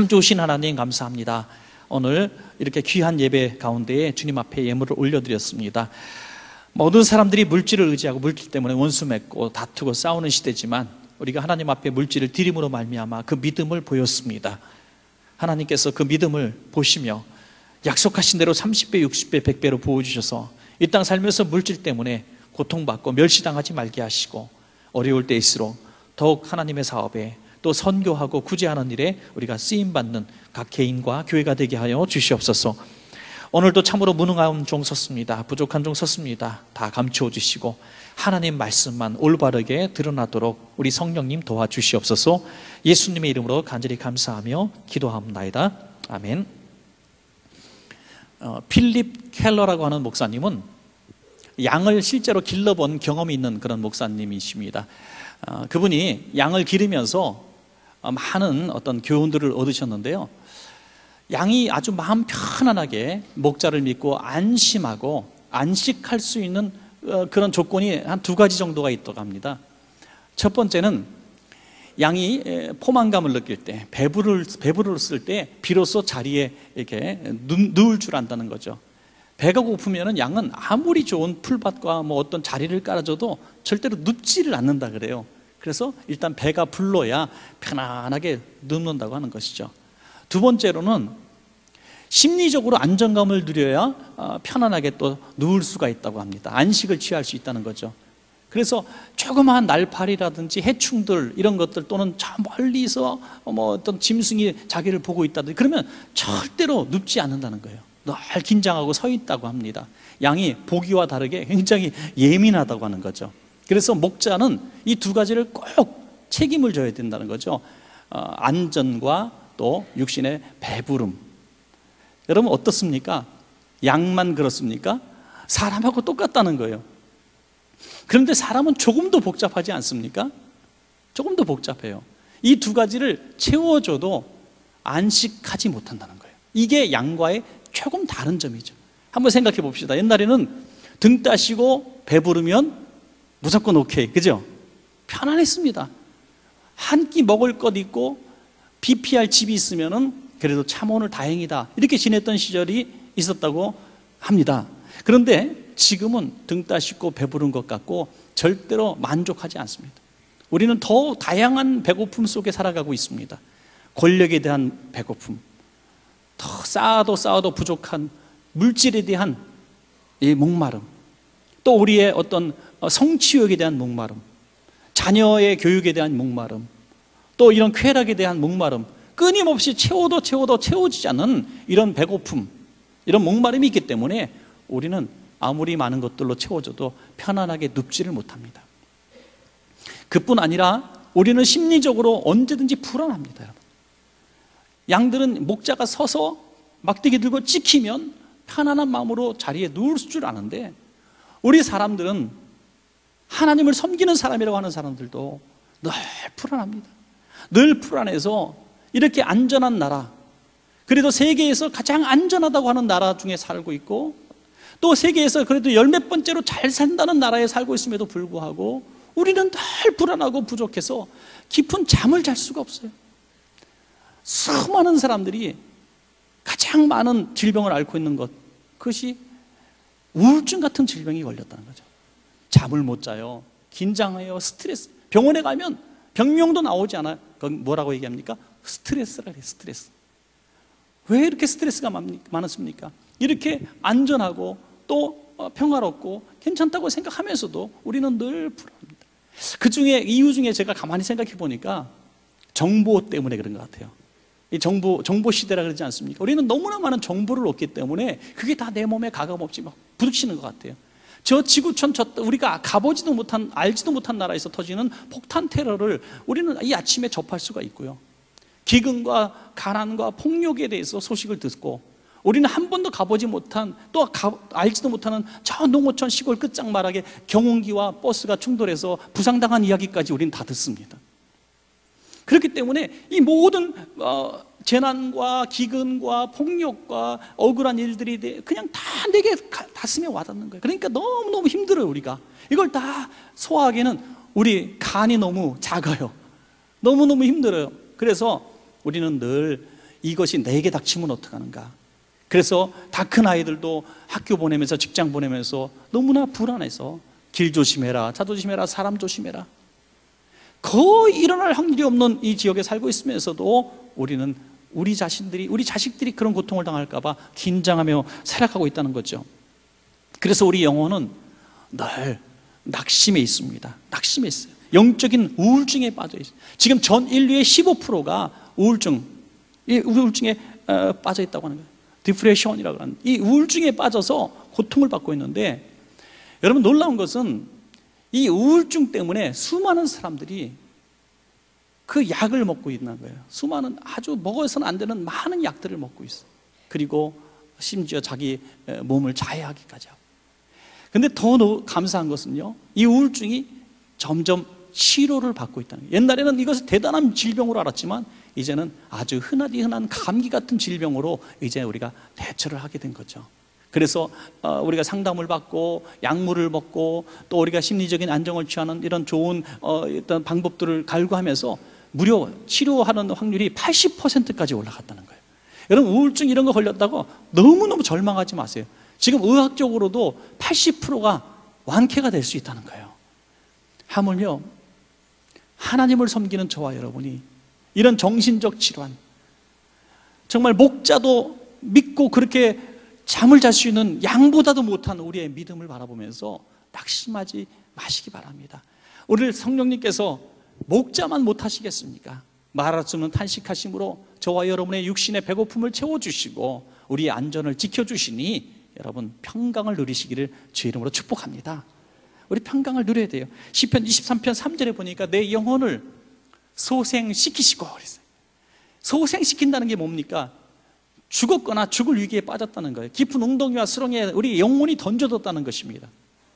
참 좋으신 하나님 감사합니다. 오늘 이렇게 귀한 예배 가운데에 주님 앞에 예물을 올려드렸습니다. 모든 사람들이 물질을 의지하고 물질 때문에 원수 맺고 다투고 싸우는 시대지만 우리가 하나님 앞에 물질을 드림으로 말미암아 그 믿음을 보였습니다. 하나님께서 그 믿음을 보시며 약속하신 대로 30배, 60배, 100배로 부어주셔서 이 땅 살면서 물질 때문에 고통받고 멸시당하지 말게 하시고 어려울 때일수록 더욱 하나님의 사업에 또 선교하고 구제하는 일에 우리가 쓰임받는 각 개인과 교회가 되게 하여 주시옵소서. 오늘도 참으로 무능한 종 섰습니다. 부족한 종 섰습니다. 다 감추어 주시고 하나님 말씀만 올바르게 드러나도록 우리 성령님 도와주시옵소서. 예수님의 이름으로 간절히 감사하며 기도합나이다. 아멘. 필립 켈러라고 하는 목사님은 양을 실제로 길러본 경험이 있는 그런 목사님이십니다. 그분이 양을 기르면서 많은 어떤 교훈들을 얻으셨는데요, 양이 아주 마음 편안하게 목자를 믿고 안심하고 안식할 수 있는 그런 조건이 한 2가지 정도가 있다고 합니다. 첫 번째는 양이 포만감을 느낄 때, 배부를 때 비로소 자리에 이렇게 누울 줄 안다는 거죠. 배가 고프면 양은 아무리 좋은 풀밭과 뭐 어떤 자리를 깔아줘도 절대로 눕지를 않는다 그래요. 그래서 일단 배가 불러야 편안하게 눕는다고 하는 것이죠. 두 번째로는 심리적으로 안정감을 누려야 편안하게 또 누울 수가 있다고 합니다. 안식을 취할 수 있다는 거죠. 그래서 조그마한 날파리라든지 해충들 이런 것들 또는 저 멀리서 뭐 어떤 짐승이 자기를 보고 있다든지 그러면 절대로 눕지 않는다는 거예요. 늘 긴장하고 서 있다고 합니다. 양이 보기와 다르게 굉장히 예민하다고 하는 거죠. 그래서 목자는 이 2가지를 꼭 책임을 져야 된다는 거죠. 안전과 또 육신의 배부름. 여러분 어떻습니까? 양만 그렇습니까? 사람하고 똑같다는 거예요. 그런데 사람은 조금도 복잡하지 않습니까? 조금도 복잡해요. 이 2가지를 채워줘도 안식하지 못한다는 거예요. 이게 양과의 조금 다른 점이죠. 한번 생각해 봅시다. 옛날에는 등 따시고 배부르면 무조건 오케이, 그죠? 편안했습니다. 한 끼 먹을 것 있고 비피할 집이 있으면은 그래도 참 오늘 다행이다 이렇게 지냈던 시절이 있었다고 합니다. 그런데 지금은 등 따시고 배부른 것 같고 절대로 만족하지 않습니다. 우리는 더 다양한 배고픔 속에 살아가고 있습니다. 권력에 대한 배고픔, 더 쌓아도 부족한 물질에 대한 이 목마름, 또 우리의 어떤 성취욕에 대한 목마름, 자녀의 교육에 대한 목마름, 또 이런 쾌락에 대한 목마름, 끊임없이 채워도 채워지지 않는 이런 배고픔, 이런 목마름이 있기 때문에 우리는 아무리 많은 것들로 채워줘도 편안하게 눕지를 못합니다. 그뿐 아니라 우리는 심리적으로 언제든지 불안합니다. 여러분. 양들은 목자가 서서 막대기 들고 찍히면 편안한 마음으로 자리에 누울 줄 아는데 우리 사람들은 하나님을 섬기는 사람이라고 하는 사람들도 늘 불안합니다. 늘 불안해서 이렇게 안전한 나라, 그래도 세계에서 가장 안전하다고 하는 나라 중에 살고 있고 또 세계에서 그래도 10몇 번째로 잘 산다는 나라에 살고 있음에도 불구하고 우리는 늘 불안하고 부족해서 깊은 잠을 잘 수가 없어요. 수많은 사람들이 가장 많은 질병을 앓고 있는 것, 그것이 우울증 같은 질병이 걸렸다는 거죠. 잠을 못 자요, 긴장해요, 스트레스. 병원에 가면 병명도 나오지 않아요. 거기 뭐라고 얘기합니까? 스트레스라 그래요. 스트레스. 왜 이렇게 스트레스가 많았습니까? 이렇게 안전하고 또 평화롭고 괜찮다고 생각하면서도 우리는 늘 불안합니다. 그 중에 이유 중에 제가 가만히 생각해 보니까 정보 때문에 그런 것 같아요. 이 정보 시대라 그러지 않습니까? 우리는 너무나 많은 정보를 얻기 때문에 그게 다 내 몸에 가감없이 막 부딪히는 것 같아요. 저 지구촌 우리가 가보지도 못한, 알지도 못한 나라에서 터지는 폭탄 테러를 우리는 이 아침에 접할 수가 있고요. 기근과 가난과 폭력에 대해서 소식을 듣고 우리는 한 번도 가보지 못한, 또 알지도 못하는 저 농어촌 시골 끝장말하게 경운기와 버스가 충돌해서 부상당한 이야기까지 우리는 다 듣습니다. 그렇기 때문에 이 모든 재난과 기근과 폭력과 억울한 일들이 그냥 다 내게 가슴에 와닿는 거예요. 그러니까 너무너무 힘들어요. 우리가 이걸 다 소화하기에는 우리 간이 너무 작아요. 너무너무 힘들어요. 그래서 우리는 늘 이것이 내게 닥치면 어떡하는가. 그래서 다 큰 아이들도 학교 보내면서 직장 보내면서 너무나 불안해서 길 조심해라, 차 조심해라, 사람 조심해라. 거의 일어날 확률이 없는 이 지역에 살고 있으면서도 우리는 우리 자신들이, 우리 자식들이 그런 고통을 당할까 봐 긴장하며 살아가고 있다는 거죠. 그래서 우리 영혼은 늘 낙심해 있습니다. 낙심해 있어요. 영적인 우울증에 빠져 있어요. 지금 전 인류의 15%가 우울증에 빠져 있다고 하는 거예요. 디프레션이라고 하는 이 우울증에 빠져서 고통을 받고 있는데, 여러분 놀라운 것은 이 우울증 때문에 수많은 사람들이 그 약을 먹고 있는 거예요. 수많은 아주 먹어서는 안 되는 많은 약들을 먹고 있어요. 그리고 심지어 자기 몸을 자해하기까지 하고. 근데 더 감사한 것은요, 이 우울증이 점점 치료를 받고 있다는 거예요. 옛날에는 이것을 대단한 질병으로 알았지만 이제는 아주 흔한 감기 같은 질병으로 이제 우리가 대처를 하게 된 거죠. 그래서 우리가 상담을 받고 약물을 먹고 또 우리가 심리적인 안정을 취하는 이런 좋은 어떤 방법들을 갈구하면서 무려 치료하는 확률이 80%까지 올라갔다는 거예요. 여러분 우울증 이런 거 걸렸다고 너무너무 절망하지 마세요. 지금 의학적으로도 80%가 완쾌가 될 수 있다는 거예요. 하물며 하나님을 섬기는 저와 여러분이 이런 정신적 질환, 정말 목자도 믿고 그렇게 잠을 잘 수 있는 양보다도 못한 우리의 믿음을 바라보면서 낙심하지 마시기 바랍니다. 오늘 성령님께서 목자만 못하시겠습니까? 말할 수 없는 탄식하심으로 저와 여러분의 육신의 배고픔을 채워주시고 우리의 안전을 지켜주시니 여러분 평강을 누리시기를 주의 이름으로 축복합니다. 우리 평강을 누려야 돼요. 시편 23편 3절에 보니까 내 영혼을 소생시키시고 그랬어요. 소생시킨다는 게 뭡니까? 죽었거나 죽을 위기에 빠졌다는 거예요. 깊은 웅덩이와 수렁에 우리 영혼이 던져졌다는 것입니다.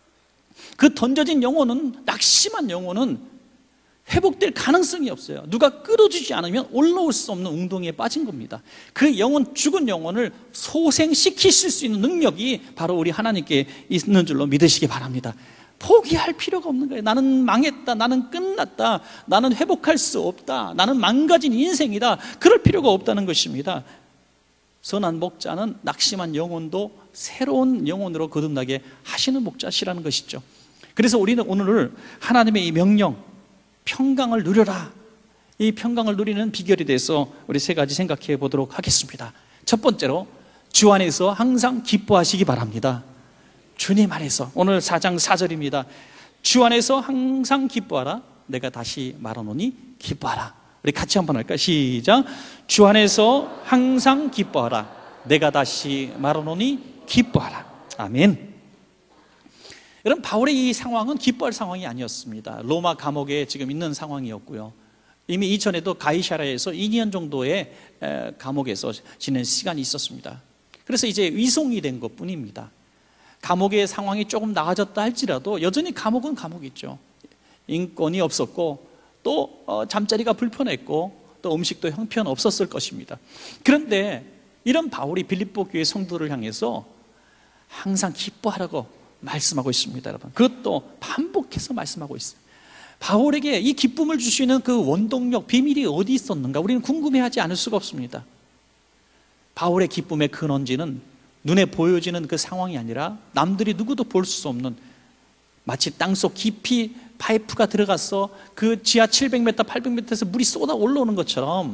그 던져진 영혼은, 낙심한 영혼은 회복될 가능성이 없어요. 누가 끌어주지 않으면 올라올 수 없는 웅덩이에 빠진 겁니다. 그 영혼, 죽은 영혼을 소생시키실 수 있는 능력이 바로 우리 하나님께 있는 줄로 믿으시기 바랍니다. 포기할 필요가 없는 거예요. 나는 망했다, 나는 끝났다, 나는 회복할 수 없다, 나는 망가진 인생이다, 그럴 필요가 없다는 것입니다. 선한 목자는 낙심한 영혼도 새로운 영혼으로 거듭나게 하시는 목자시라는 것이죠. 그래서 우리는 오늘 하나님의 이 명령, 평강을 누려라, 이 평강을 누리는 비결에 대해서 우리 세 가지 생각해 보도록 하겠습니다. 첫 번째로 주 안에서 항상 기뻐하시기 바랍니다. 주님 안에서, 오늘 4장 4절입니다. 주 안에서 항상 기뻐하라. 내가 다시 말하노니 기뻐하라. 우리 같이 한번 할까요? 시작. 주 안에서 항상 기뻐하라. 내가 다시 말하노니 기뻐하라. 아멘. 여러분 바울의 이 상황은 기뻐할 상황이 아니었습니다. 로마 감옥에 지금 있는 상황이었고요. 이미 이전에도 가이사랴에서 2년 정도의 감옥에서 지낸 시간이 있었습니다. 그래서 이제 위송이 된 것뿐입니다. 감옥의 상황이 조금 나아졌다 할지라도 여전히 감옥은 감옥이죠. 인권이 없었고 또 잠자리가 불편했고 또 음식도 형편없었을 것입니다. 그런데 이런 바울이 빌립보 교회 성도를 향해서 항상 기뻐하라고 말씀하고 있습니다. 여러분 그것도 반복해서 말씀하고 있어요. 바울에게 이 기쁨을 주시는 그 원동력, 비밀이 어디 있었는가 우리는 궁금해하지 않을 수가 없습니다. 바울의 기쁨의 근원지는 눈에 보여지는 그 상황이 아니라 남들이 누구도 볼 수 없는, 마치 땅속 깊이 파이프가 들어가서 그 지하 700m, 800m에서 물이 쏟아 올라오는 것처럼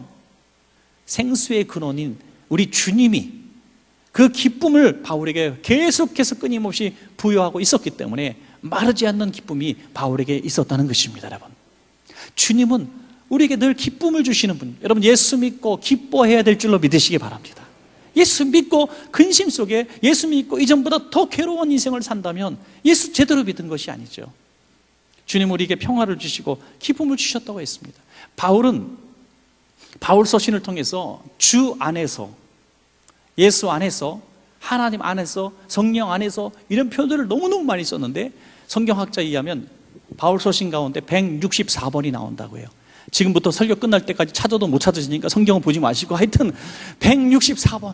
생수의 근원인 우리 주님이 그 기쁨을 바울에게 계속해서 끊임없이 부여하고 있었기 때문에 마르지 않는 기쁨이 바울에게 있었다는 것입니다. 여러분 주님은 우리에게 늘 기쁨을 주시는 분, 여러분 예수 믿고 기뻐해야 될 줄로 믿으시기 바랍니다. 예수 믿고 근심 속에 예수 믿고 이전보다 더 괴로운 인생을 산다면 예수 제대로 믿은 것이 아니죠. 주님 우리에게 평화를 주시고 기쁨을 주셨다고 했습니다. 바울은 바울 서신을 통해서 주 안에서, 예수 안에서, 하나님 안에서, 성령 안에서 이런 표현들을 너무너무 많이 썼는데 성경학자에 의하면 바울 서신 가운데 164번이 나온다고 해요. 지금부터 설교 끝날 때까지 찾아도 못 찾으시니까 성경은 보지 마시고 하여튼 164번.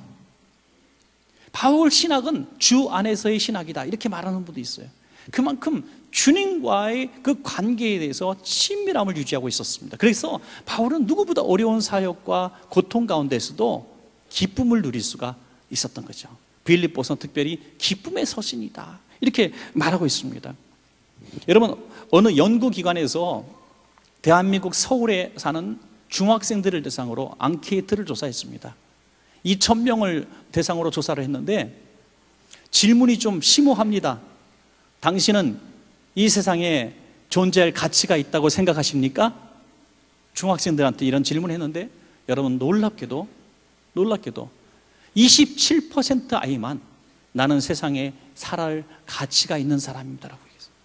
바울 신학은 주 안에서의 신학이다 이렇게 말하는 분도 있어요. 그만큼 주님과의 그 관계에 대해서 친밀함을 유지하고 있었습니다. 그래서 바울은 누구보다 어려운 사역과 고통 가운데서도 기쁨을 누릴 수가 있었던 거죠. 빌립보서는 특별히 기쁨의 서신이다, 이렇게 말하고 있습니다. 여러분, 어느 연구기관에서 대한민국 서울에 사는 중학생들을 대상으로 앙케이트를 조사했습니다. 2,000명을 대상으로 조사를 했는데 질문이 좀 심오합니다. 당신은 이 세상에 존재할 가치가 있다고 생각하십니까? 중학생들한테 이런 질문을 했는데 여러분, 놀랍게도 27% 아이만 나는 세상에 살아갈 가치가 있는 사람입니다라고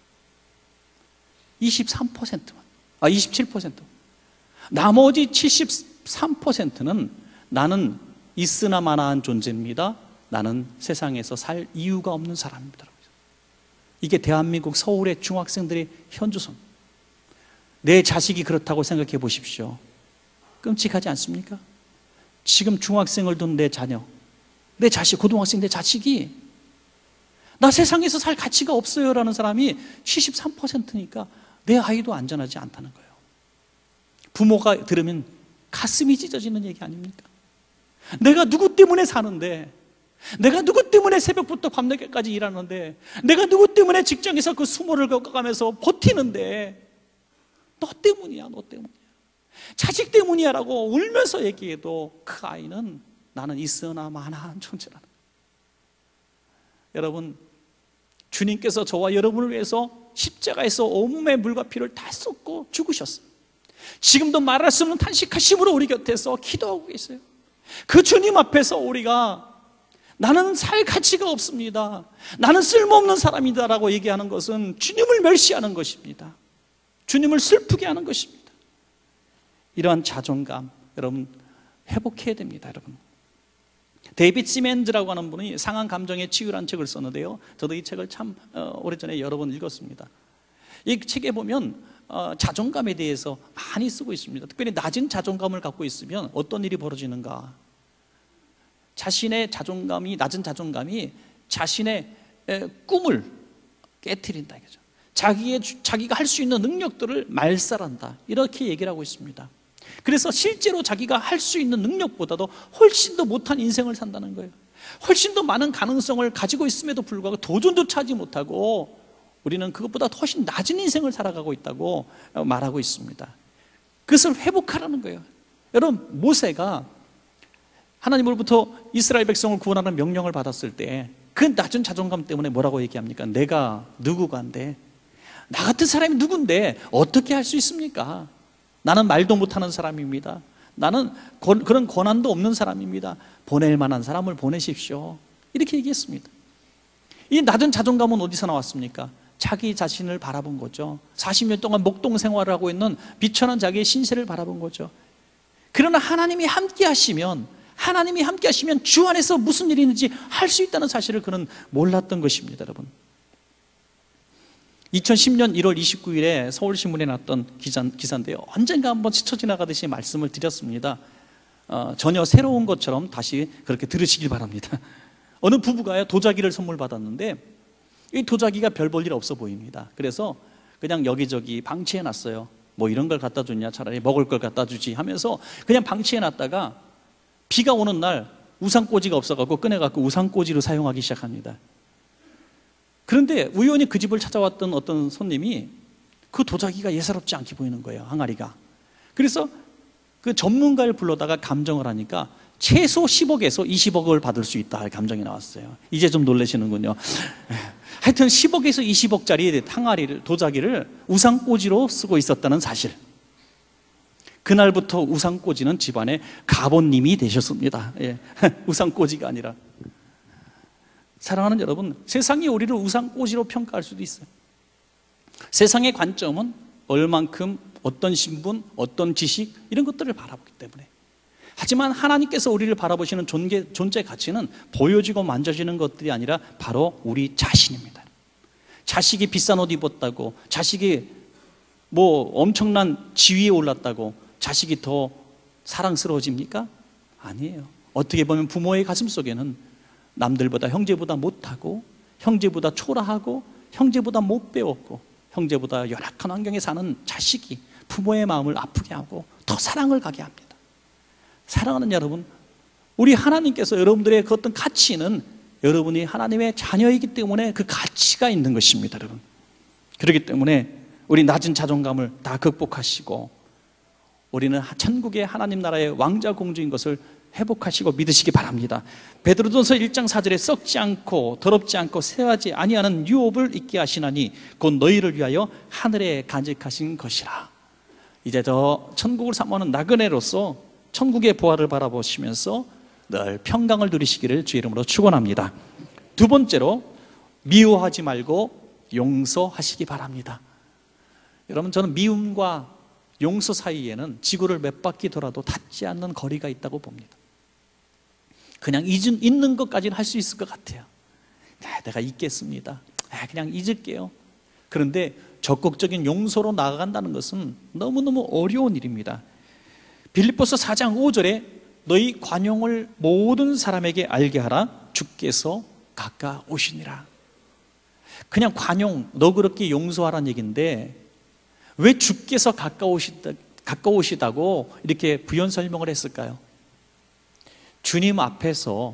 얘기했어요. 27%. 나머지 73%는 나는 있으나 마나한 존재입니다. 나는 세상에서 살 이유가 없는 사람입니다. 이게 대한민국 서울의 중학생들의 현주소입니다. 내 자식이 그렇다고 생각해 보십시오. 끔찍하지 않습니까? 지금 중학생을 둔 내 자녀, 내 자식, 고등학생 내 자식이 나 세상에서 살 가치가 없어요 라는 사람이 73%니까 내 아이도 안전하지 않다는 거예요. 부모가 들으면 가슴이 찢어지는 얘기 아닙니까? 내가 누구 때문에 사는데, 내가 누구 때문에 새벽부터 밤늦게까지 일하는데, 내가 누구 때문에 직장에서 그 수모를 겪어가면서 버티는데, 너 때문이야, 너 때문이야, 자식 때문이야 라고 울면서 얘기해도 그 아이는 나는 있으나 마나한 존재라는 거예요. 여러분, 주님께서 저와 여러분을 위해서 십자가에서 온몸의 물과 피를 다 쏟고 죽으셨어요. 지금도 말할 수 없는 탄식하심으로 우리 곁에서 기도하고 계세요. 그 주님 앞에서 우리가 나는 살 가치가 없습니다, 나는 쓸모없는 사람이다 라고 얘기하는 것은 주님을 멸시하는 것입니다. 주님을 슬프게 하는 것입니다. 이러한 자존감 여러분 회복해야 됩니다. 여러분, 데이빗 시멘즈라고 하는 분이 상한 감정의 치유라는 책을 썼는데요, 저도 이 책을 참 오래전에 여러 번 읽었습니다. 이 책에 보면 자존감에 대해서 많이 쓰고 있습니다. 특별히 낮은 자존감을 갖고 있으면 어떤 일이 벌어지는가. 자신의 자존감이, 낮은 자존감이 자신의 꿈을 깨트린다 이거죠. 자기가 할 수 있는 능력들을 말살한다, 이렇게 얘기를 하고 있습니다. 그래서 실제로 자기가 할 수 있는 능력보다도 훨씬 더 못한 인생을 산다는 거예요. 훨씬 더 많은 가능성을 가지고 있음에도 불구하고 도전도 차지 못하고 우리는 그것보다 훨씬 낮은 인생을 살아가고 있다고 말하고 있습니다. 그것을 회복하라는 거예요. 여러분, 모세가 하나님으로부터 이스라엘 백성을 구원하는 명령을 받았을 때 그 낮은 자존감 때문에 뭐라고 얘기합니까? 내가 누구간데, 나 같은 사람이 누군데 어떻게 할 수 있습니까? 나는 말도 못하는 사람입니다. 나는 그런 권한도 없는 사람입니다. 보낼 만한 사람을 보내십시오, 이렇게 얘기했습니다. 이 낮은 자존감은 어디서 나왔습니까? 자기 자신을 바라본 거죠. 40년 동안 목동 생활을 하고 있는 비천한 자기의 신세를 바라본 거죠. 그러나 하나님이 함께 하시면 주 안에서 무슨 일이 있는지 할 수 있다는 사실을 그는 몰랐던 것입니다. 여러분, 2010년 1월 29일에 서울신문에 났던 기사인데요, 언젠가 한번 스쳐 지나가듯이 말씀을 드렸습니다. 전혀 새로운 것처럼 다시 그렇게 들으시길 바랍니다. 어느 부부가요, 도자기를 선물 받았는데 이 도자기가 별 볼 일 없어 보입니다. 그래서 그냥 여기저기 방치해 놨어요. 뭐 이런 걸 갖다 줬냐, 차라리 먹을 걸 갖다 주지 하면서 그냥 방치해 놨다가 비가 오는 날 우산꽂이가 없어갖고 꺼내갖고 우산꽂이로 사용하기 시작합니다. 그런데 우연히 그 집을 찾아왔던 어떤 손님이 그 도자기가 예사롭지 않게 보이는 거예요, 항아리가. 그래서 그 전문가를 불러다가 감정을 하니까 최소 10억에서 20억을 받을 수 있다, 감정이 나왔어요. 이제 좀 놀라시는군요. 하여튼 10억에서 20억짜리 항아리를, 도자기를 우산꽂이로 쓰고 있었다는 사실. 그날부터 우산꽂이는 집안의 가보님이 되셨습니다. 예. 우산꽂이가 아니라. 사랑하는 여러분, 세상이 우리를 우산꽂이로 평가할 수도 있어요. 세상의 관점은 얼만큼, 어떤 신분, 어떤 지식, 이런 것들을 바라보기 때문에. 하지만 하나님께서 우리를 바라보시는 존재 가치는 보여지고 만져지는 것들이 아니라 바로 우리 자신입니다. 자식이 비싼 옷 입었다고, 자식이 뭐 엄청난 지위에 올랐다고 자식이 더 사랑스러워집니까? 아니에요. 어떻게 보면 부모의 가슴 속에는 남들보다, 형제보다 못하고, 형제보다 초라하고, 형제보다 못 배웠고, 형제보다 열악한 환경에 사는 자식이 부모의 마음을 아프게 하고 더 사랑을 가게 합니다. 사랑하는 여러분, 우리 하나님께서 여러분들의 그 어떤 가치는 여러분이 하나님의 자녀이기 때문에 그 가치가 있는 것입니다, 여러분. 그렇기 때문에 우리 낮은 자존감을 다 극복하시고 우리는 천국의 하나님 나라의 왕자 공주인 것을 회복하시고 믿으시기 바랍니다. 베드로전서 1장 4절에 썩지 않고 더럽지 않고 쇠하지 아니하는 유업을 있게 하시나니 곧 너희를 위하여 하늘에 간직하신 것이라. 이제 저 천국을 사모하는 나그네로서 천국의 보화를 바라보시면서 늘 평강을 누리시기를 주의 이름으로 축원합니다. 두 번째로, 미워하지 말고 용서하시기 바랍니다. 여러분, 저는 미움과 용서 사이에는 지구를 몇 바퀴 돌아도 닿지 않는 거리가 있다고 봅니다. 그냥 잊는 것까지는 할 수 있을 것 같아요. 내가 잊겠습니다. 그냥 잊을게요. 그런데 적극적인 용서로 나아간다는 것은 너무너무 어려운 일입니다. 빌립보서 4장 5절에 너희 관용을 모든 사람에게 알게 하라. 주께서 가까우시니라. 그냥 관용, 너그럽게 용서하라는 얘기인데 왜 주께서 가까우시다고 이렇게 부연 설명을 했을까요? 주님 앞에서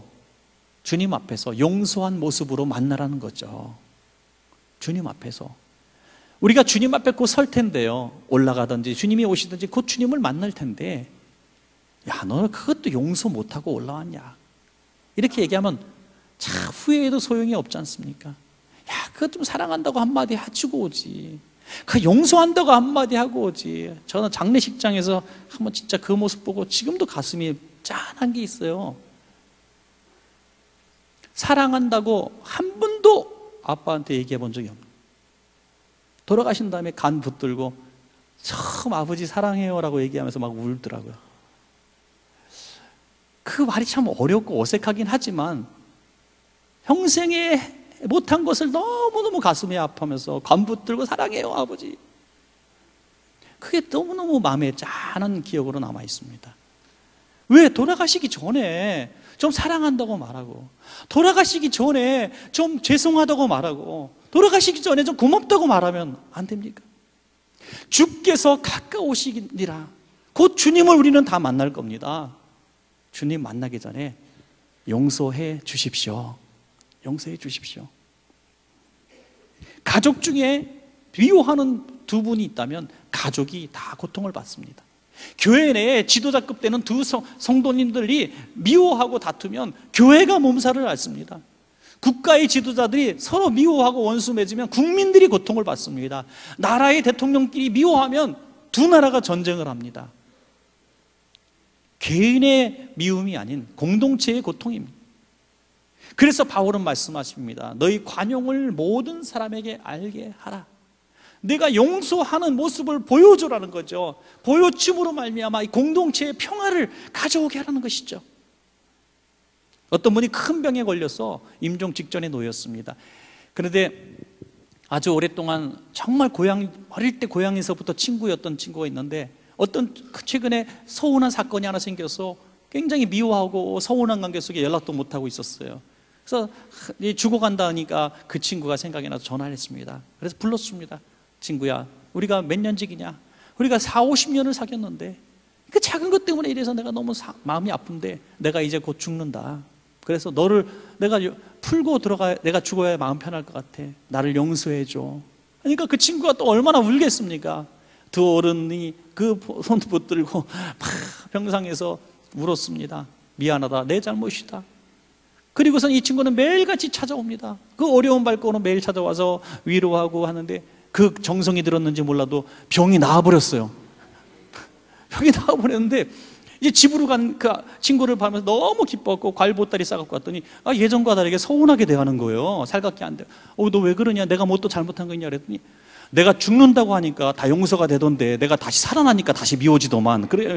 용서한 모습으로 만나라는 거죠. 주님 앞에서. 우리가 주님 앞에 곧 설 텐데요, 올라가든지 주님이 오시든지 곧 주님을 만날 텐데, 야, 너는 그것도 용서 못하고 올라왔냐, 이렇게 얘기하면 참 후회해도 소용이 없지 않습니까? 야, 그것 좀 사랑한다고 한마디 해주고 오지, 그 용서한다고 한마디 하고 오지. 저는 장례식장에서 한번 진짜 그 모습 보고 지금도 가슴이 짠한 게 있어요. 사랑한다고 한 번도 아빠한테 얘기해 본 적이 없어요. 돌아가신 다음에 간 붙들고 처음 아버지 사랑해요 라고 얘기하면서 막 울더라고요. 그 말이 참 어렵고 어색하긴 하지만 평생에 못한 것을 너무너무 가슴이 아파하면서 간 붙들고 사랑해요 아버지, 그게 너무너무 마음에 짠한 기억으로 남아 있습니다. 왜? 돌아가시기 전에 좀 사랑한다고 말하고, 돌아가시기 전에 좀 죄송하다고 말하고, 돌아가시기 전에 좀 고맙다고 말하면 안 됩니까? 주께서 가까우시니라. 곧 주님을 우리는 다 만날 겁니다. 주님 만나기 전에 용서해 주십시오. 용서해 주십시오. 가족 중에 미워하는 두 분이 있다면 가족이 다 고통을 받습니다. 교회 내에 지도자급 되는 두 성도님들이 미워하고 다투면 교회가 몸살을 앓습니다. 국가의 지도자들이 서로 미워하고 원수 맺으면 국민들이 고통을 받습니다. 나라의 대통령끼리 미워하면 두 나라가 전쟁을 합니다. 개인의 미움이 아닌 공동체의 고통입니다. 그래서 바울은 말씀하십니다. 너희 관용을 모든 사람에게 알게 하라. 내가 용서하는 모습을 보여주라는 거죠. 보여줌으로 말미암아 이 공동체의 평화를 가져오게 하라는 것이죠. 어떤 분이 큰 병에 걸려서 임종 직전에 놓였습니다. 그런데 아주 오랫동안 정말 어릴 때 고향에서부터 친구였던 친구가 있는데 어떤 최근에 서운한 사건이 하나 생겨서 굉장히 미워하고 서운한 관계 속에 연락도 못하고 있었어요. 그래서 죽어간다니까 그 친구가 생각이 나서 전화를 했습니다. 그래서 불렀습니다. 친구야, 우리가 몇 년직이냐? 우리가 40-50년을 사귀었는데 그 작은 것 때문에 이래서 내가 너무 마음이 아픈데 내가 이제 곧 죽는다. 그래서 너를 내가 풀고 내가 죽어야 마음 편할 것 같아. 나를 용서해 줘. 그러니까 그 친구가 또 얼마나 울겠습니까? 두 어른이 그 손 붙들고 막 병상에서 울었습니다. 미안하다, 내 잘못이다. 그리고선 이 친구는 매일같이 찾아옵니다. 그 어려운 밟고는 매일 찾아와서 위로하고 하는데 그 정성이 들었는지 몰라도 병이 나아버렸어요. 병이 나아버렸는데 이제 집으로 간 그 친구를 보면서 너무 기뻤고 과일 보따리 싸갖고 왔더니 예전과 다르게 서운하게 대하는 거예요. 살갑게 안 돼. 너 왜 그러냐? 내가 뭐 또 잘못한 거 있냐? 그랬더니 내가 죽는다고 하니까 다 용서가 되던데 내가 다시 살아나니까 다시 미워지더만. 그래.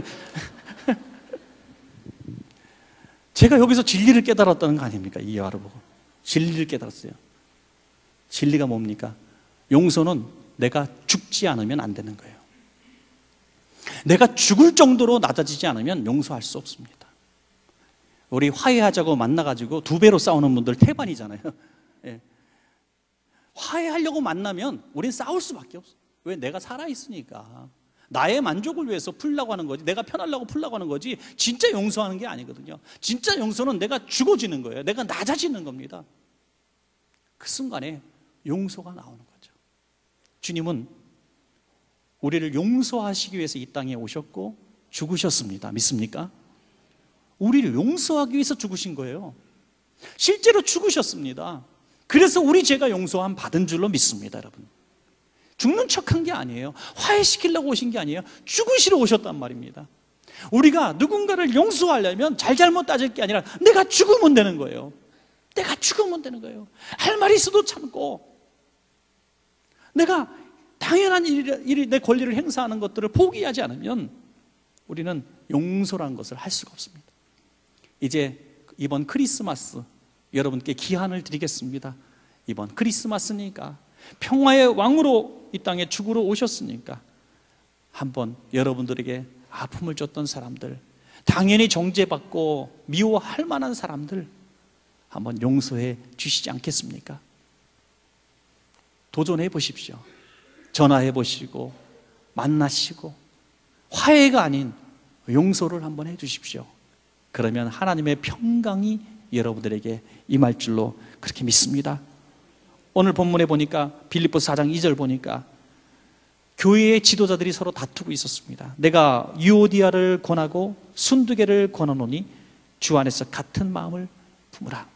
제가 여기서 진리를 깨달았다는 거 아닙니까? 이 예화를 보고 진리를 깨달았어요. 진리가 뭡니까? 용서는 내가 죽지 않으면 안 되는 거예요. 내가 죽을 정도로 낮아지지 않으면 용서할 수 없습니다. 우리 화해하자고 만나가지고 2배로 싸우는 분들 태반이잖아요. 예. 화해하려고 만나면 우린 싸울 수밖에 없어요. 왜? 내가 살아있으니까. 나의 만족을 위해서 풀려고 하는 거지, 내가 편하려고 풀려고 하는 거지, 진짜 용서하는 게 아니거든요. 진짜 용서는 내가 죽어지는 거예요. 내가 낮아지는 겁니다. 그 순간에 용서가 나오는 거죠. 주님은 우리를 용서하시기 위해서 이 땅에 오셨고 죽으셨습니다. 믿습니까? 우리를 용서하기 위해서 죽으신 거예요. 실제로 죽으셨습니다. 그래서 우리 죄가 용서함 받은 줄로 믿습니다. 여러분, 죽는 척한 게 아니에요. 화해시키려고 오신 게 아니에요. 죽으시러 오셨단 말입니다. 우리가 누군가를 용서하려면 잘잘못 따질 게 아니라 내가 죽으면 되는 거예요. 내가 죽으면 되는 거예요. 할 말이 있어도 참고, 내가 당연한 일이 내 권리를 행사하는 것들을 포기하지 않으면 우리는 용서라는 것을 할 수가 없습니다. 이제 이번 크리스마스 여러분께 기한을 드리겠습니다. 이번 크리스마스니까, 평화의 왕으로 이 땅에 죽으러 오셨으니까 한번 여러분들에게 아픔을 줬던 사람들, 당연히 정죄받고 미워할 만한 사람들 한번 용서해 주시지 않겠습니까? 도전해 보십시오. 전화해 보시고 만나시고 화해가 아닌 용서를 한번 해 주십시오. 그러면 하나님의 평강이 여러분들에게 임할 줄로 그렇게 믿습니다. 오늘 본문에 보니까 빌립보서 4장 2절 보니까 교회의 지도자들이 서로 다투고 있었습니다. 내가 유오디아를 권하고 순두개를 권하노니 주 안에서 같은 마음을 품으라.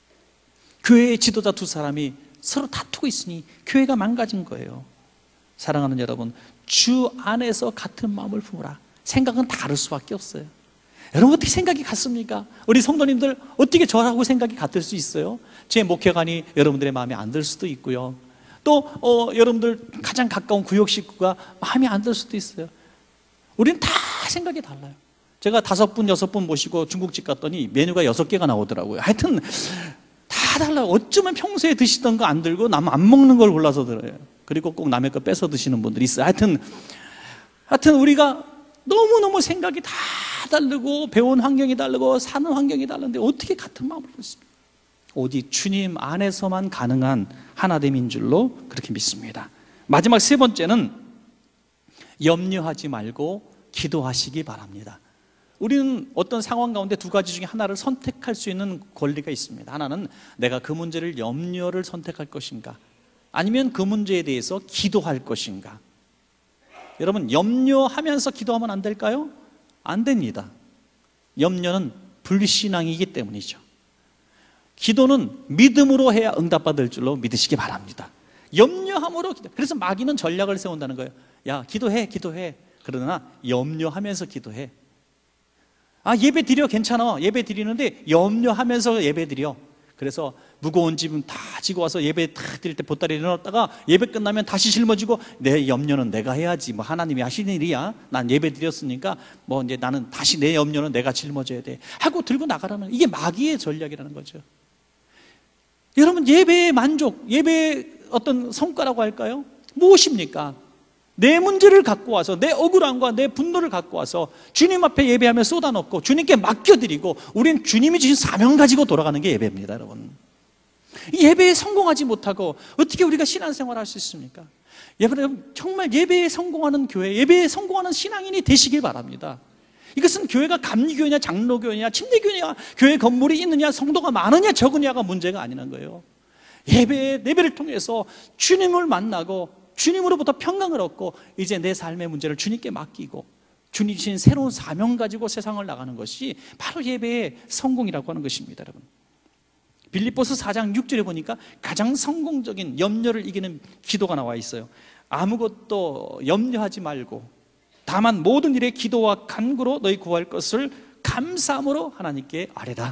교회의 지도자 두 사람이 서로 다투고 있으니 교회가 망가진 거예요. 사랑하는 여러분, 주 안에서 같은 마음을 품으라. 생각은 다를 수밖에 없어요. 여러분, 어떻게 생각이 같습니까? 우리 성도님들 어떻게 저하고 생각이 같을 수 있어요? 제 목회관이 여러분들의 마음에 안 들 수도 있고요. 또 여러분들 가장 가까운 구역 식구가 마음에 안 들 수도 있어요. 우리는 다 생각이 달라요. 제가 5분, 6분 모시고 중국집 갔더니 메뉴가 6개가 나오더라고요. 하여튼 다 달라요. 어쩌면 평소에 드시던 거 안 들고 남 안 먹는 걸 골라서 들어요. 그리고 꼭 남의 거 뺏어 드시는 분들이 있어요. 하여튼 우리가 너무너무 생각이 다 다르고 배운 환경이 다르고 사는 환경이 다른데 어떻게 같은 마음을 품습니까? 오직 주님 안에서만 가능한 하나됨인 줄로 그렇게 믿습니다. 마지막 세 번째는 염려하지 말고 기도하시기 바랍니다. 우리는 어떤 상황 가운데 두 가지 중에 하나를 선택할 수 있는 권리가 있습니다. 하나는 내가 그 문제를 염려를 선택할 것인가, 아니면 그 문제에 대해서 기도할 것인가. 여러분, 염려하면서 기도하면 안 될까요? 안 됩니다. 염려는 불신앙이기 때문이죠. 기도는 믿음으로 해야 응답받을 줄로 믿으시기 바랍니다. 염려함으로 기도. 그래서 마귀는 전략을 세운다는 거예요. 야, 기도해. 그러나 염려하면서 기도해. 아, 예배 드려, 괜찮아. 예배 드리는데 염려하면서 예배 드려. 그래서 무거운 짐은 다 지고 와서 예배 탁 드릴 때 보따리에 넣었다가 예배 끝나면 다시 짊어지고, 내 염려는 내가 해야지, 뭐 하나님이 하시는 일이야, 난 예배 드렸으니까 뭐 이제 나는 다시 내 염려는 내가 짊어져야 돼 하고 들고 나가라는, 이게 마귀의 전략이라는 거죠. 여러분, 예배의 만족, 예배의 어떤 성과라고 할까요? 무엇입니까? 내 문제를 갖고 와서, 내 억울함과 내 분노를 갖고 와서 주님 앞에 예배하며 쏟아놓고 주님께 맡겨드리고, 우리는 주님이 주신 사명 가지고 돌아가는 게 예배입니다. 여러분, 이 예배에 성공하지 못하고 어떻게 우리가 신앙생활을 할 수 있습니까? 여러분, 정말 예배에 성공하는 교회, 예배에 성공하는 신앙인이 되시길 바랍니다. 이것은 교회가 감리교회냐 장로교회냐 침례교회냐, 교회 건물이 있느냐 성도가 많으냐 적으냐가 문제가 아니라는 거예요. 예배를 통해서 주님을 만나고 주님으로부터 평강을 얻고, 이제 내 삶의 문제를 주님께 맡기고 주님 주신 새로운 사명 가지고 세상을 나가는 것이 바로 예배의 성공이라고 하는 것입니다. 여러분, 빌립보서 4장 6절에 보니까 가장 성공적인 염려를 이기는 기도가 나와 있어요. 아무것도 염려하지 말고 다만 모든 일에 기도와 간구로 너희 구할 것을 감사함으로 하나님께 아뢰라.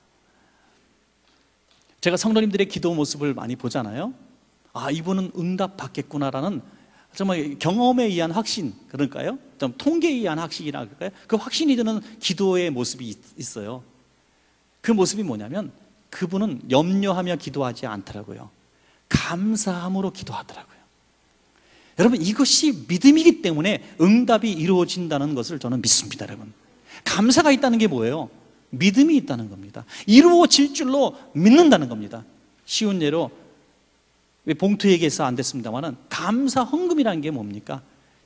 제가 성도님들의 기도 모습을 많이 보잖아요. 아, 이분은 응답 받겠구나라는 정말 경험에 의한 확신, 그럴까요? 좀 통계에 의한 확신이라 그럴까요? 그 확신이 드는 기도의 모습이 있어요. 그 모습이 뭐냐면, 그분은 염려하며 기도하지 않더라고요. 감사함으로 기도하더라고요. 여러분, 이것이 믿음이기 때문에 응답이 이루어진다는 것을 저는 믿습니다. 여러분, 감사가 있다는 게 뭐예요? 믿음이 있다는 겁니다. 이루어질 줄로 믿는다는 겁니다. 쉬운 예로, 왜 봉투 얘기해서 안 됐습니다만은, 감사 헌금이라는 게 뭡니까?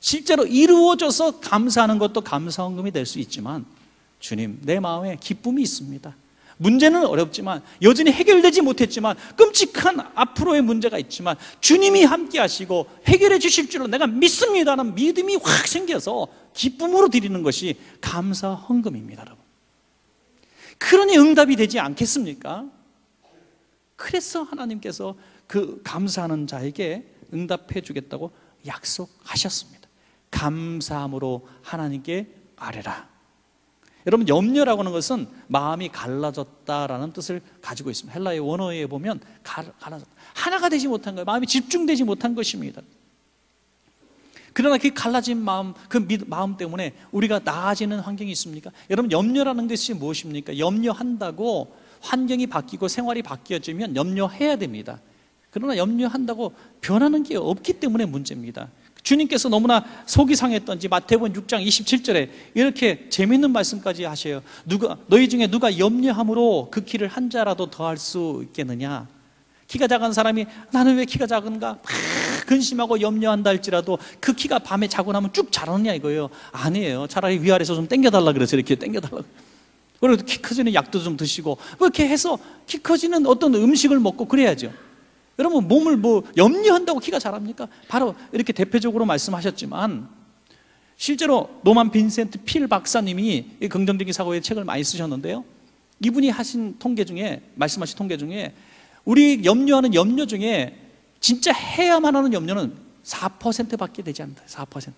실제로 이루어져서 감사하는 것도 감사헌금이 될 수 있지만, 주님, 내 마음에 기쁨이 있습니다. 문제는 어렵지만, 여전히 해결되지 못했지만, 끔찍한 앞으로의 문제가 있지만 주님이 함께 하시고 해결해 주실 줄로 내가 믿습니다라는 믿음이 확 생겨서 기쁨으로 드리는 것이 감사 헌금입니다, 여러분. 그러니 응답이 되지 않겠습니까? 그래서 하나님께서 그 감사하는 자에게 응답해 주겠다고 약속하셨습니다. 감사함으로 하나님께 아뢰라. 여러분, 염려라고 하는 것은 마음이 갈라졌다라는 뜻을 가지고 있습니다. 헬라의 원어에 보면 갈라졌다, 하나가 되지 못한 거예요. 마음이 집중되지 못한 것입니다. 그러나 그 갈라진 마음, 그 마음 때문에 우리가 나아지는 환경이 있습니까? 여러분, 염려라는 것이 무엇입니까? 염려한다고 환경이 바뀌고 생활이 바뀌어지면 염려해야 됩니다. 그러나 염려한다고 변하는 게 없기 때문에 문제입니다. 주님께서 너무나 속이 상했던지 마태복음 6장 27절에 이렇게 재미있는 말씀까지 하셔요. 너희 중에 누가 염려함으로 그 키를 한 자라도 더할 수 있겠느냐? 키가 작은 사람이 나는 왜 키가 작은가 막 근심하고 염려한다 할지라도 그 키가 밤에 자고 나면 쭉 자라느냐 이거예요. 아니에요. 차라리 위아래서 좀 당겨달라 그래서 이렇게 당겨달라. 그리고 키 커지는 약도 좀 드시고 그렇게 해서 키 커지는 어떤 음식을 먹고 그래야죠. 여러분, 몸을 염려한다고 키가 자랍니까? 바로 이렇게 대표적으로 말씀하셨지만, 실제로 노만 빈센트 필 박사님이 이 긍정적인 사고의 책을 많이 쓰셨는데요, 이분이 하신 통계 중에, 말씀하신 통계 중에 우리 염려하는 염려 중에 진짜 해야만 하는 염려는 4%밖에 되지 않는다. 4%.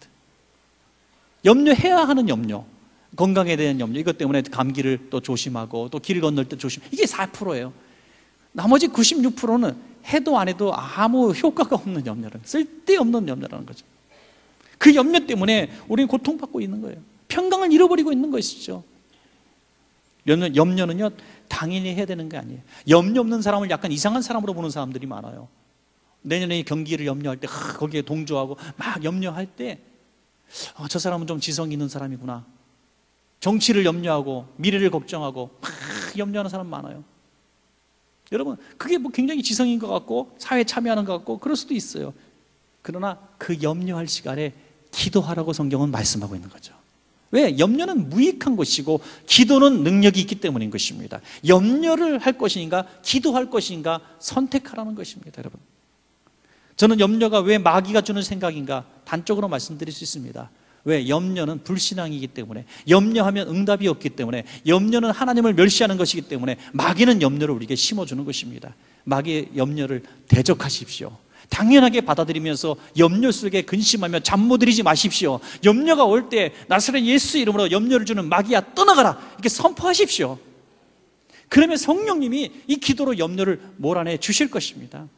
염려해야 하는 염려, 건강에 대한 염려, 이것 때문에 감기를 또 조심하고 또 길 건널 때 조심, 이게 4%예요. 나머지 96%는 해도 안 해도 아무 효과가 없는 염려라는, 쓸데없는 염려라는 거죠. 그 염려 때문에 우리는 고통받고 있는 거예요. 평강을 잃어버리고 있는 것이죠. 염려는요, 당연히 해야 되는 게 아니에요. 염려 없는 사람을 약간 이상한 사람으로 보는 사람들이 많아요. 내년에 경기를 염려할 때 거기에 동조하고 막 염려할 때 저 사람은 좀 지성이 있는 사람이구나. 정치를 염려하고 미래를 걱정하고 막 염려하는 사람 많아요. 여러분, 그게 굉장히 지성인 것 같고 사회에 참여하는 것 같고 그럴 수도 있어요. 그러나 그 염려할 시간에 기도하라고 성경은 말씀하고 있는 거죠. 왜? 염려는 무익한 것이고 기도는 능력이 있기 때문인 것입니다. 염려를 할 것인가 기도할 것인가 선택하라는 것입니다. 여러분, 저는 염려가 왜 마귀가 주는 생각인가 단적으로 말씀드릴 수 있습니다. 왜? 염려는 불신앙이기 때문에, 염려하면 응답이 없기 때문에, 염려는 하나님을 멸시하는 것이기 때문에 마귀는 염려를 우리에게 심어주는 것입니다. 마귀의 염려를 대적하십시오. 당연하게 받아들이면서 염려 속에 근심하며 잠 못 들이지 마십시오. 염려가 올 때 나사렛 예수 이름으로 염려를 주는 마귀야 떠나가라, 이렇게 선포하십시오. 그러면 성령님이 이 기도로 염려를 몰아내 주실 것입니다.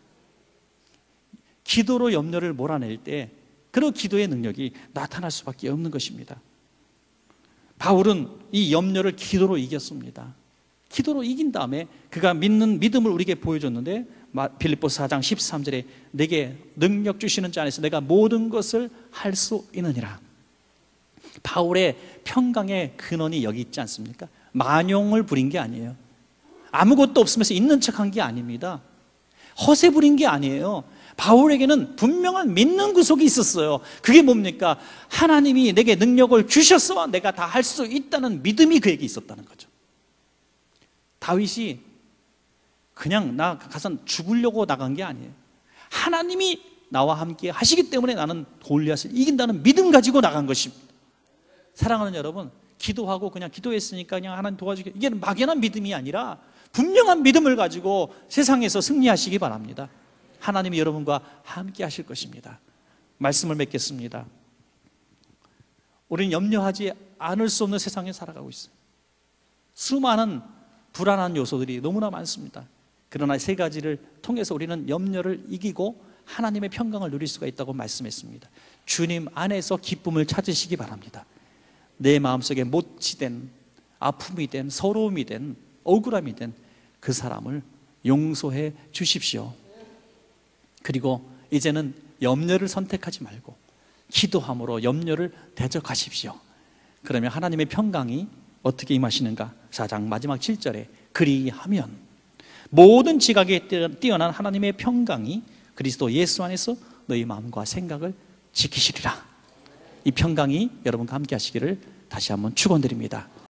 기도로 염려를 몰아낼 때 그 기도의 능력이 나타날 수밖에 없는 것입니다. 바울은 이 염려를 기도로 이겼습니다. 기도로 이긴 다음에 그가 믿는 믿음을 우리에게 보여줬는데, 빌립보서 4장 13절에 내게 능력 주시는 자 안에서 내가 모든 것을 할 수 있느니라. 바울의 평강의 근원이 여기 있지 않습니까? 만용을 부린 게 아니에요. 아무것도 없으면서 있는 척한 게 아닙니다. 허세 부린 게 아니에요. 바울에게는 분명한 믿는 구속이 있었어요. 그게 뭡니까? 하나님이 내게 능력을 주셔서 내가 다 할 수 있다는 믿음이 그에게 있었다는 거죠. 다윗이 그냥 나 가서 죽으려고 나간 게 아니에요. 하나님이 나와 함께 하시기 때문에 나는 골리앗을 이긴다는 믿음 가지고 나간 것입니다. 사랑하는 여러분, 기도하고 그냥 기도했으니까 그냥 하나님 도와주게, 이게 막연한 믿음이 아니라 분명한 믿음을 가지고 세상에서 승리하시기 바랍니다. 하나님이 여러분과 함께 하실 것입니다. 말씀을 맺겠습니다. 우리는 염려하지 않을 수 없는 세상에 살아가고 있어요. 수많은 불안한 요소들이 너무나 많습니다. 그러나 세 가지를 통해서 우리는 염려를 이기고 하나님의 평강을 누릴 수가 있다고 말씀했습니다. 주님 안에서 기쁨을 찾으시기 바랍니다. 내 마음속에 못치된 아픔이 된, 서러움이 된, 억울함이 된 그 사람을 용서해 주십시오. 그리고 이제는 염려를 선택하지 말고 기도함으로 염려를 대적하십시오. 그러면 하나님의 평강이 어떻게 임하시는가? 4장 마지막 7절에 그리하면 모든 지각에 뛰어난 하나님의 평강이 그리스도 예수 안에서 너희 마음과 생각을 지키시리라. 이 평강이 여러분과 함께 하시기를 다시 한번 축원드립니다.